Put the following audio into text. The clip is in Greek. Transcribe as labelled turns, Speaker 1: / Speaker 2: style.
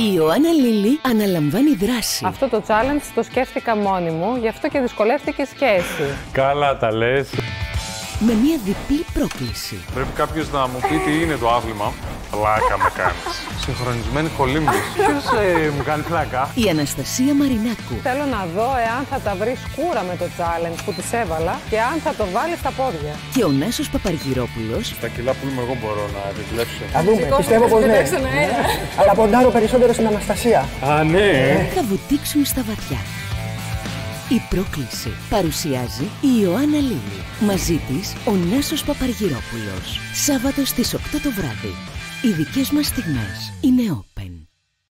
Speaker 1: Η Ιωάννα Λίλη αναλαμβάνει δράση.
Speaker 2: Αυτό το challenge το σκέφτηκα μόνη μου, γι' αυτό και δυσκολεύτηκες και εσύ.
Speaker 3: Καλά τα λες.
Speaker 1: Με μια διπλή πρόκληση.
Speaker 3: Πρέπει κάποιος να μου πει τι είναι το άθλημα. Πλάκα με κάνεις. Συγχρονισμένη κολύμβηση. Ποιος μου κάνει πλάκα?
Speaker 1: Η Αναστασία Μαρινάκου.
Speaker 2: Θέλω να δω εάν θα τα βρεις κούρα με το challenge που της έβαλα και αν θα το βάλεις στα πόδια.
Speaker 1: Και ο Νάσος Παπαργυρόπουλος.
Speaker 3: Στα κιλά που είμαι εγώ μπορώ να επιβλέψω.
Speaker 4: Θα δούμε, πιστεύω πως ναι. Αλλά ποντάρω περισσότερο στην Αναστασία.
Speaker 3: Α, ναι.
Speaker 1: Θα βουτήξουν στα βαθιά. Η πρόκληση παρουσιάζει η Ιωάννα Λίλη. Μαζί της ο Νάσος Παπαργυρόπουλος. Σάββατο στις 8 το βράδυ. Οι δικές μας στιγμές είναι